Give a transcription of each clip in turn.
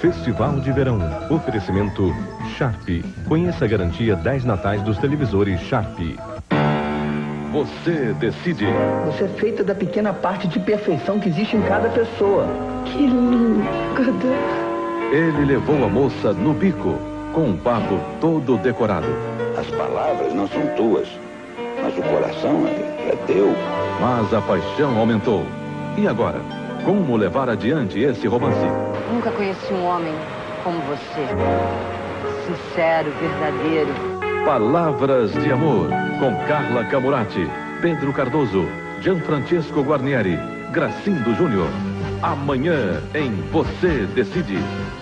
Festival de Verão. Oferecimento Sharp. Conheça a garantia 10 natais dos televisores Sharp. Você decide. Você é feita da pequena parte de perfeição que existe em cada pessoa. Que lindo. Ele levou a moça no bico, com um papo todo decorado. As palavras não são tuas, mas o coração é teu. Mas a paixão aumentou. E agora? Como levar adiante esse romance? Nunca conheci um homem como você. Sincero, verdadeiro. Palavras de Amor, com Carla Camurati, Pedro Cardoso, Gianfrancesco Guarnieri, Gracindo Júnior. Amanhã em Você Decide.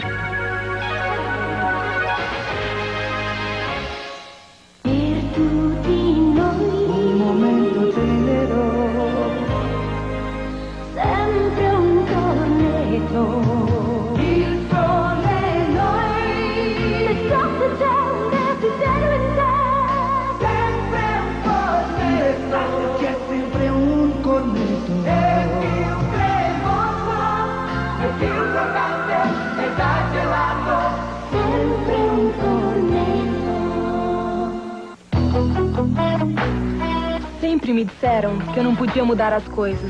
Sempre me disseram que eu não podia mudar as coisas.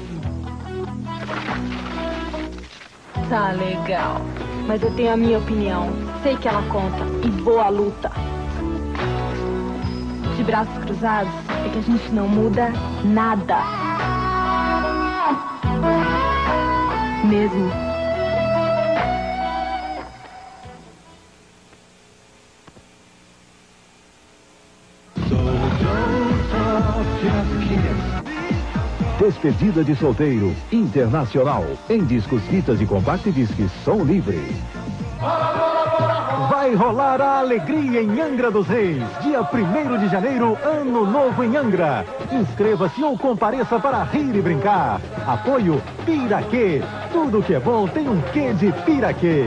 Tá legal. Mas eu tenho a minha opinião. Sei que ela conta e vou à luta. De braços cruzados é que a gente não muda nada. Mesmo. Despedida de solteiro internacional em discos, fitas e compact discs som livre. Vai rolar a alegria em Angra dos Reis. Dia 1º de janeiro, Ano Novo em Angra. Inscreva-se ou compareça para rir e brincar. Apoio Piraquê. Tudo que é bom tem um quê de Piraquê.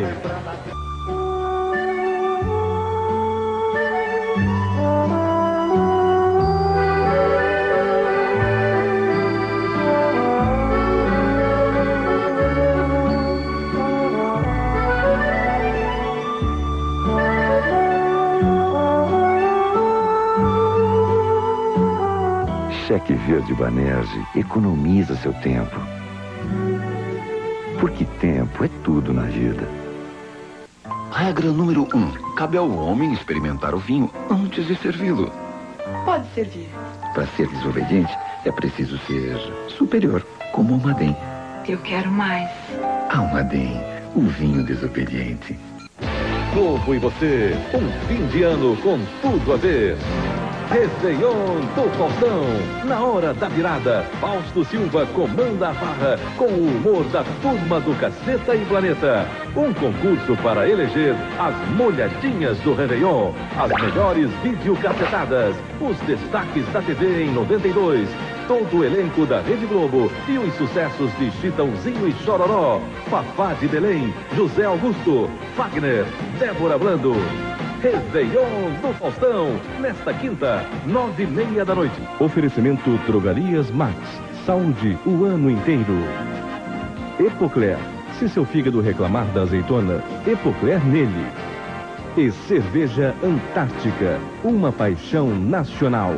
Cheque Verde Banerje economiza seu tempo. Porque tempo é tudo na vida. Regra número 1. Cabe ao homem experimentar o vinho antes de servi-lo. Pode servir. Para ser desobediente, é preciso ser superior, como o Madem. Eu quero mais. Almaden, o vinho desobediente. Globo e você, um fim de ano com tudo a ver. Réveillon do Faustão. Na hora da virada, Fausto Silva comanda a farra com o humor da turma do Caceta e Planeta. Um concurso para eleger as molhadinhas do Réveillon, as melhores videocacetadas, os destaques da TV em 92, todo o elenco da Rede Globo e os sucessos de Chitãozinho e Chororó, Fafá de Belém, José Augusto, Wagner, Débora Blando. Réveillon do Faustão, nesta quinta, 9h30 da noite. Oferecimento Drogarias Max. Saúde o ano inteiro. Epocler. Se seu fígado reclamar da azeitona, Epocler nele. E Cerveja Antártica. Uma paixão nacional.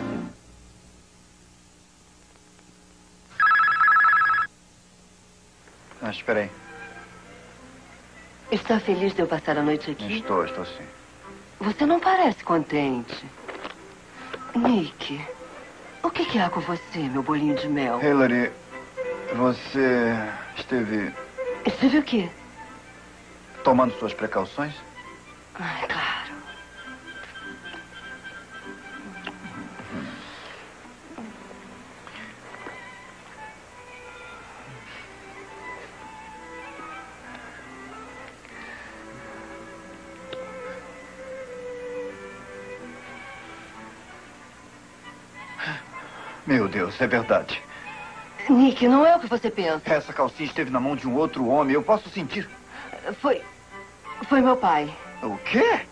Espera aí. Está feliz de eu passar a noite aqui? Estou sim. Você não parece contente. Nick, o que há com você, meu bolinho de mel? Hillary, você esteve... Esteve o quê? Tomando suas precauções? Ai, claro. Meu Deus, é verdade. Nick, não é o que você pensa. Essa calcinha esteve na mão de um outro homem. Eu posso sentir. Foi meu pai. O quê?